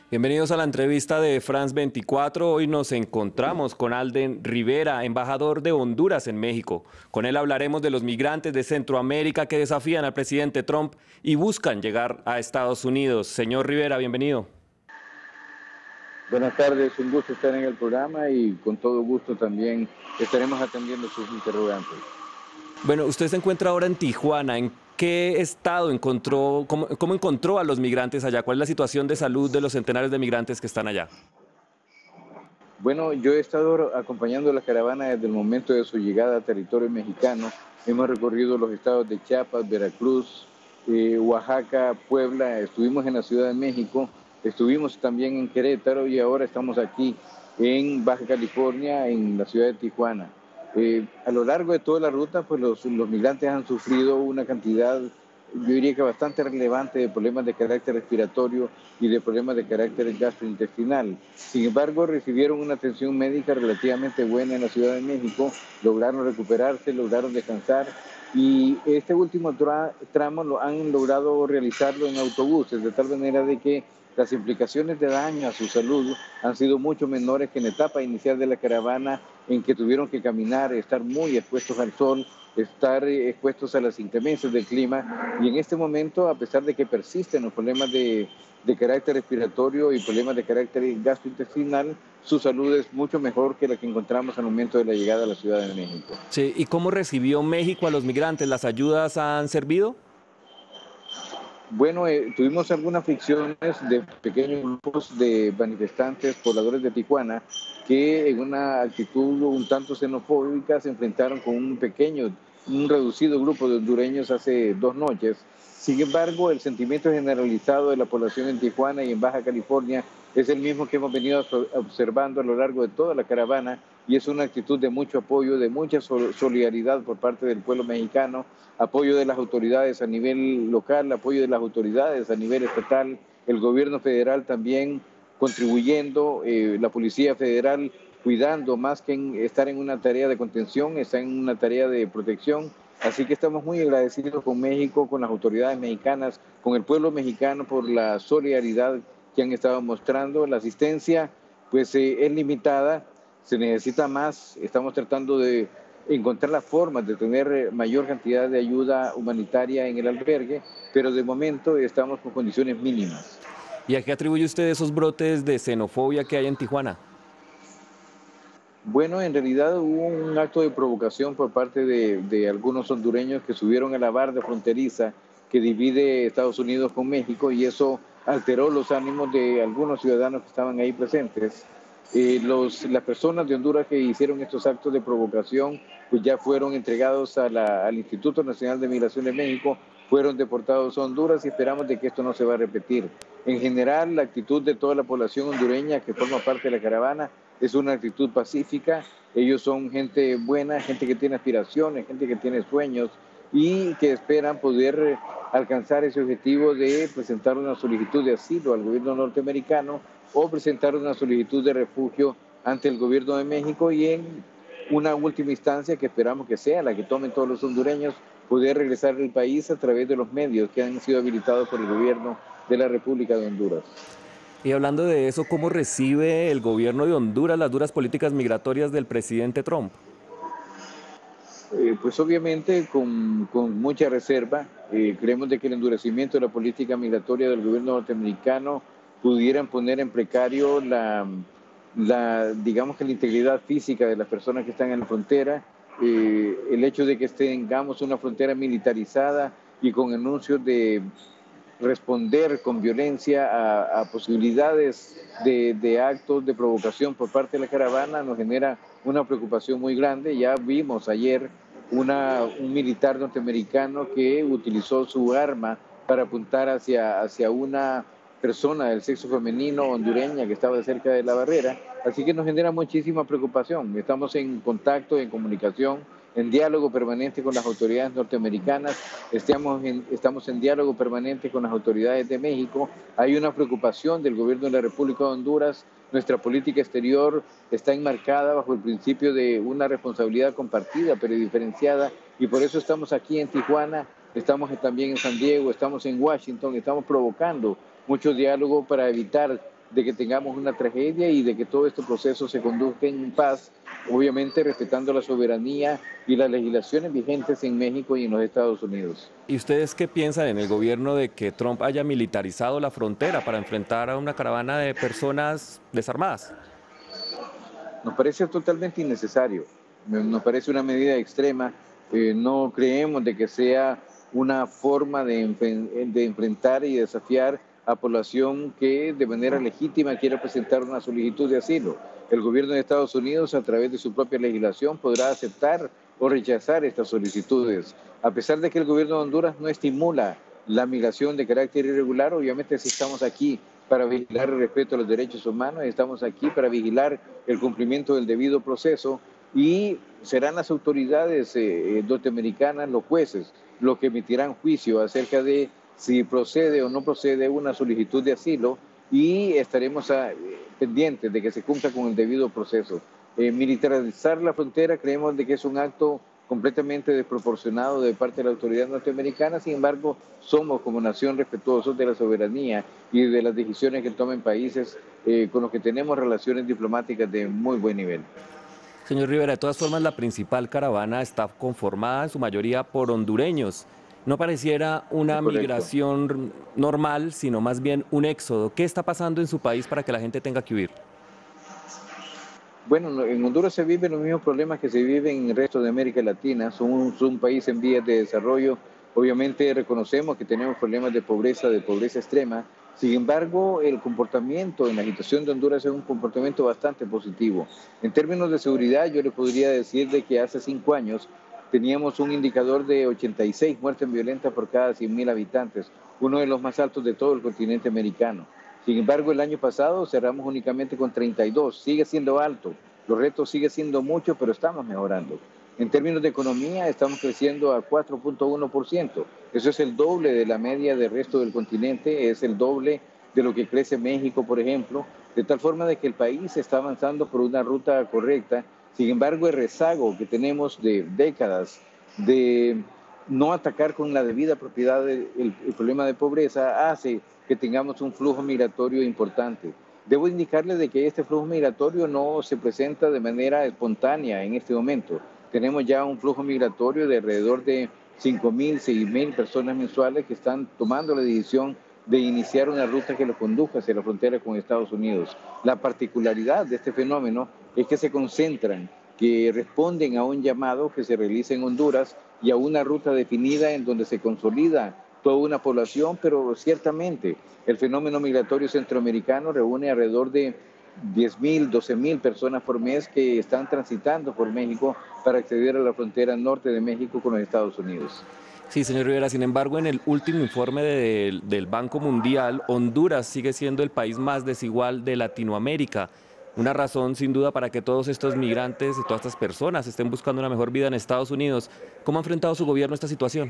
Bienvenidos a la entrevista de France 24. Hoy nos encontramos con Alden Rivera, embajador de Honduras en México. Con él hablaremos de los migrantes de Centroamérica que desafían al presidente Trump y buscan llegar a Estados Unidos. Señor Rivera, bienvenido. Buenas tardes, un gusto estar en el programa y con todo gusto también estaremos atendiendo sus interrogantes. Bueno, usted se encuentra ahora en Tijuana. ¿En qué estado encontró, cómo encontró a los migrantes allá? ¿Cuál es la situación de salud de los centenares de migrantes que están allá? Bueno, yo he estado acompañando la caravana desde el momento de su llegada a territorio mexicano. Hemos recorrido los estados de Chiapas, Veracruz, Oaxaca, Puebla, estuvimos en la Ciudad de México, estuvimos también en Querétaro y ahora estamos aquí en Baja California, en la ciudad de Tijuana. A lo largo de toda la ruta, pues los migrantes han sufrido una cantidad, yo diría que bastante relevante, de problemas de carácter respiratorio y de problemas de carácter gastrointestinal. Sin embargo, recibieron una atención médica relativamente buena en la Ciudad de México, lograron recuperarse, lograron descansar y este último tramo lo han logrado realizarlo en autobuses, de tal manera de que las implicaciones de daño a su salud han sido mucho menores que en la etapa inicial de la caravana, en que tuvieron que caminar, estar muy expuestos al sol, estar expuestos a las inclemencias del clima. Y en este momento, a pesar de que persisten los problemas de carácter respiratorio y problemas de carácter gastrointestinal, su salud es mucho mejor que la que encontramos al momento de la llegada a la Ciudad de México. Sí, ¿y cómo recibió México a los migrantes? ¿Las ayudas han servido? Bueno, tuvimos algunas fricciones de pequeños grupos de manifestantes pobladores de Tijuana que en una actitud un tanto xenofóbica se enfrentaron con un reducido grupo de hondureños hace 2 noches. Sin embargo, el sentimiento generalizado de la población en Tijuana y en Baja California es el mismo que hemos venido observando a lo largo de toda la caravana y es una actitud de mucho apoyo, de mucha solidaridad por parte del pueblo mexicano, apoyo de las autoridades a nivel local, apoyo de las autoridades a nivel estatal, el gobierno federal también contribuyendo, la Policía Federal cuidando más que estar en una tarea de contención, está en una tarea de protección. Así que estamos muy agradecidos con México, con las autoridades mexicanas, con el pueblo mexicano por la solidaridad que han estado mostrando. La asistencia pues es limitada, se necesita más, estamos tratando de encontrar las formas de tener mayor cantidad de ayuda humanitaria en el albergue, pero de momento estamos con condiciones mínimas. ¿Y a qué atribuye usted esos brotes de xenofobia que hay en Tijuana? Bueno, en realidad hubo un acto de provocación por parte de algunos hondureños que subieron a la barda fronteriza que divide Estados Unidos con México y eso alteró los ánimos de algunos ciudadanos que estaban ahí presentes. Las personas de Honduras que hicieron estos actos de provocación pues ya fueron entregados al Instituto Nacional de Migración de México, fueron deportados a Honduras y esperamos de que esto no se va a repetir. En general, la actitud de toda la población hondureña que forma parte de la caravana es una actitud pacífica, ellos son gente buena, gente que tiene aspiraciones, gente que tiene sueños y que esperan poder alcanzar ese objetivo de presentar una solicitud de asilo al gobierno norteamericano o presentar una solicitud de refugio ante el gobierno de México y en una última instancia que esperamos que sea la que tomen todos los hondureños, poder regresar al país a través de los medios que han sido habilitados por el gobierno de la República de Honduras. Y hablando de eso, ¿cómo recibe el gobierno de Honduras las duras políticas migratorias del presidente Trump? Pues obviamente con mucha reserva, creemos de que el endurecimiento de la política migratoria del gobierno norteamericano pudieran poner en precario digamos que la integridad física de las personas que están en la frontera, el hecho de que tengamos una frontera militarizada y con anuncios de responder con violencia a posibilidades de actos de provocación por parte de la caravana nos genera una preocupación muy grande. Ya vimos ayer un militar norteamericano que utilizó su arma para apuntar hacia una persona del sexo femenino hondureña que estaba cerca de la barrera, así que nos genera muchísima preocupación. Estamos en contacto, en comunicación, en diálogo permanente con las autoridades norteamericanas, estamos en diálogo permanente con las autoridades de México. Hay una preocupación del gobierno de la República de Honduras. Nuestra política exterior está enmarcada bajo el principio de una responsabilidad compartida pero diferenciada y por eso estamos aquí en Tijuana, estamos también en San Diego, estamos en Washington, estamos provocando mucho diálogo para evitar de que tengamos una tragedia y de que todo este proceso se conduzca en paz, obviamente respetando la soberanía y las legislaciones vigentes en México y en los Estados Unidos. ¿Y ustedes qué piensan en el gobierno de que Trump haya militarizado la frontera para enfrentar a una caravana de personas desarmadas? Nos parece totalmente innecesario, nos parece una medida extrema, no creemos de que sea una forma de enfrentar y desafiar a población que de manera legítima quiere presentar una solicitud de asilo. El gobierno de Estados Unidos, a través de su propia legislación, podrá aceptar o rechazar estas solicitudes. A pesar de que el gobierno de Honduras no estimula la migración de carácter irregular, obviamente si estamos aquí para vigilar el respeto a los derechos humanos, estamos aquí para vigilar el cumplimiento del debido proceso y serán las autoridades norteamericanas, los jueces, los que emitirán juicio acerca de si procede o no procede una solicitud de asilo y estaremos pendientes de que se cumpla con el debido proceso. Militarizar la frontera creemos de que es un acto completamente desproporcionado de parte de la autoridad norteamericana. Sin embargo, somos como nación respetuosos de la soberanía y de las decisiones que tomen países con los que tenemos relaciones diplomáticas de muy buen nivel. Señor Rivera, de todas formas, la principal caravana está conformada en su mayoría por hondureños. No pareciera Es una correcto. migración normal, sino más bien un éxodo. ¿Qué está pasando en su país para que la gente tenga que huir? Bueno, en Honduras se viven los mismos problemas que se viven en el resto de América Latina. Somos un país en vías de desarrollo. Obviamente reconocemos que tenemos problemas de pobreza extrema. Sin embargo, el comportamiento en la agitación de Honduras es un comportamiento bastante positivo. En términos de seguridad, yo le podría decir de que hace 5 años teníamos un indicador de 86 muertes violentas por cada 100.000 habitantes, uno de los más altos de todo el continente americano. Sin embargo, el año pasado cerramos únicamente con 32, sigue siendo alto, los retos siguen siendo muchos, pero estamos mejorando. En términos de economía, estamos creciendo a 4.1%. Eso es el doble de la media del resto del continente, es el doble de lo que crece México, por ejemplo, de tal forma de que el país está avanzando por una ruta correcta. Sin embargo, el rezago que tenemos de décadas de no atacar con la debida propiedad el problema de pobreza hace que tengamos un flujo migratorio importante. Debo indicarle de que este flujo migratorio no se presenta de manera espontánea en este momento. Tenemos ya un flujo migratorio de alrededor de 5.000, 6.000 personas mensuales que están tomando la decisión de iniciar una ruta que los conduzca hacia la frontera con Estados Unidos. La particularidad de este fenómeno es que se concentran, que responden a un llamado que se realiza en Honduras y a una ruta definida en donde se consolida toda una población, pero ciertamente el fenómeno migratorio centroamericano reúne alrededor de 10.000, 12.000 personas por mes que están transitando por México para acceder a la frontera norte de México con los Estados Unidos. Sí, señor Rivera, sin embargo, en el último informe del Banco Mundial, Honduras sigue siendo el país más desigual de Latinoamérica. Una razón, sin duda, para que todos estos migrantes y todas estas personas estén buscando una mejor vida en Estados Unidos. ¿Cómo ha enfrentado su gobierno esta situación?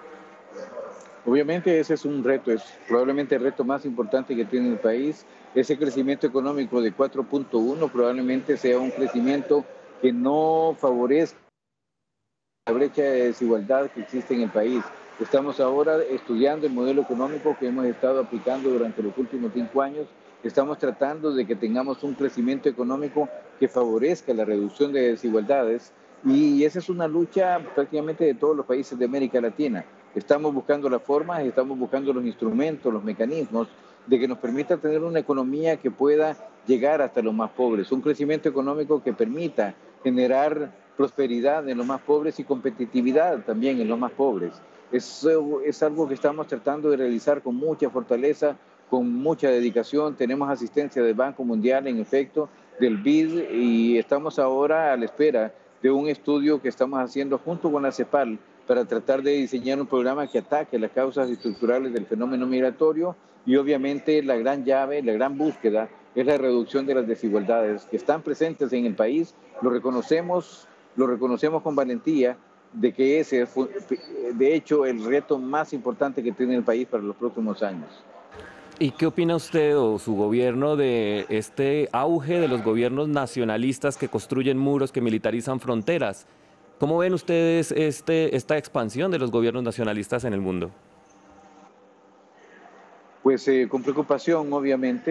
Obviamente ese es un reto, es probablemente el reto más importante que tiene el país. Ese crecimiento económico de 4.1 probablemente sea un crecimiento que no favorezca la brecha de desigualdad que existe en el país. Estamos ahora estudiando el modelo económico que hemos estado aplicando durante los últimos 5 años. Estamos tratando de que tengamos un crecimiento económico que favorezca la reducción de desigualdades y esa es una lucha prácticamente de todos los países de América Latina. Estamos buscando las formas, estamos buscando los instrumentos, los mecanismos de que nos permita tener una economía que pueda llegar hasta los más pobres, un crecimiento económico que permita generar prosperidad en los más pobres y competitividad también en los más pobres. Eso es algo que estamos tratando de realizar con mucha fortaleza, con mucha dedicación. Tenemos asistencia del Banco Mundial, en efecto, del BID, y estamos ahora a la espera de un estudio que estamos haciendo junto con la CEPAL para tratar de diseñar un programa que ataque las causas estructurales del fenómeno migratorio y obviamente la gran llave, la gran búsqueda es la reducción de las desigualdades que están presentes en el país. Lo reconocemos con valentía de que ese es, de hecho, el reto más importante que tiene el país para los próximos años. ¿Y qué opina usted o su gobierno de este auge de los gobiernos nacionalistas que construyen muros, que militarizan fronteras? ¿Cómo ven ustedes esta expansión de los gobiernos nacionalistas en el mundo? Pues con preocupación, obviamente.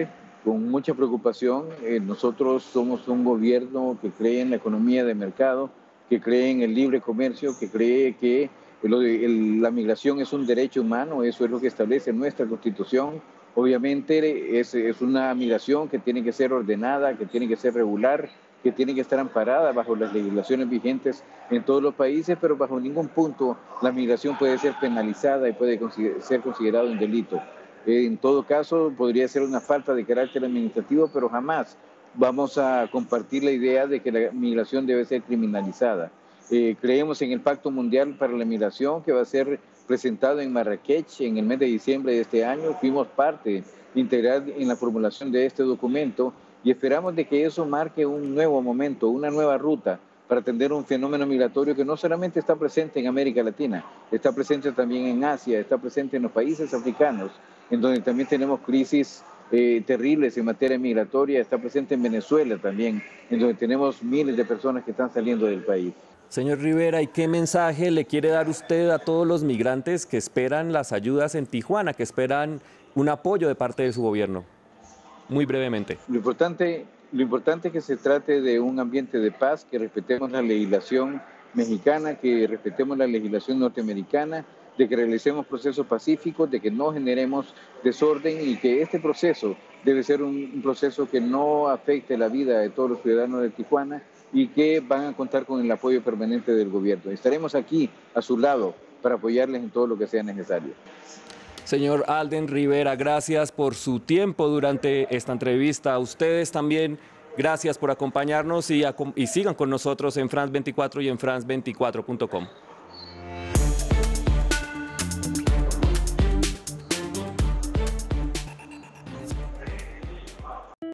con mucha preocupación. Nosotros somos un gobierno que cree en la economía de mercado, que cree en el libre comercio, que cree que la migración es un derecho humano, eso es lo que establece nuestra Constitución. Obviamente es una migración que tiene que ser ordenada, que tiene que ser regular, que tiene que estar amparada bajo las legislaciones vigentes en todos los países, pero bajo ningún punto la migración puede ser penalizada y puede ser considerado un delito. En todo caso, podría ser una falta de carácter administrativo, pero jamás vamos a compartir la idea de que la migración debe ser criminalizada. Creemos en el Pacto Mundial para la Migración, que va a ser presentado en Marrakech en el mes de diciembre de este año. Fuimos parte integral en la formulación de este documento y esperamos de que eso marque un nuevo momento, una nueva ruta para atender un fenómeno migratorio que no solamente está presente en América Latina, está presente también en Asia, está presente en los países africanos, en donde también tenemos crisis terribles en materia migratoria, está presente en Venezuela también, en donde tenemos miles de personas que están saliendo del país. Señor Rivera, ¿y qué mensaje le quiere dar usted a todos los migrantes que esperan las ayudas en Tijuana, que esperan un apoyo de parte de su gobierno? Muy brevemente. Lo importante es que se trate de un ambiente de paz, que respetemos la legislación mexicana, que respetemos la legislación norteamericana, de que realicemos procesos pacíficos, de que no generemos desorden y que este proceso debe ser un proceso que no afecte la vida de todos los ciudadanos de Tijuana y que van a contar con el apoyo permanente del gobierno. Estaremos aquí a su lado para apoyarles en todo lo que sea necesario. Señor Alden Rivera, gracias por su tiempo durante esta entrevista. A ustedes también, gracias por acompañarnos y sigan con nosotros en France 24 y en France24.com.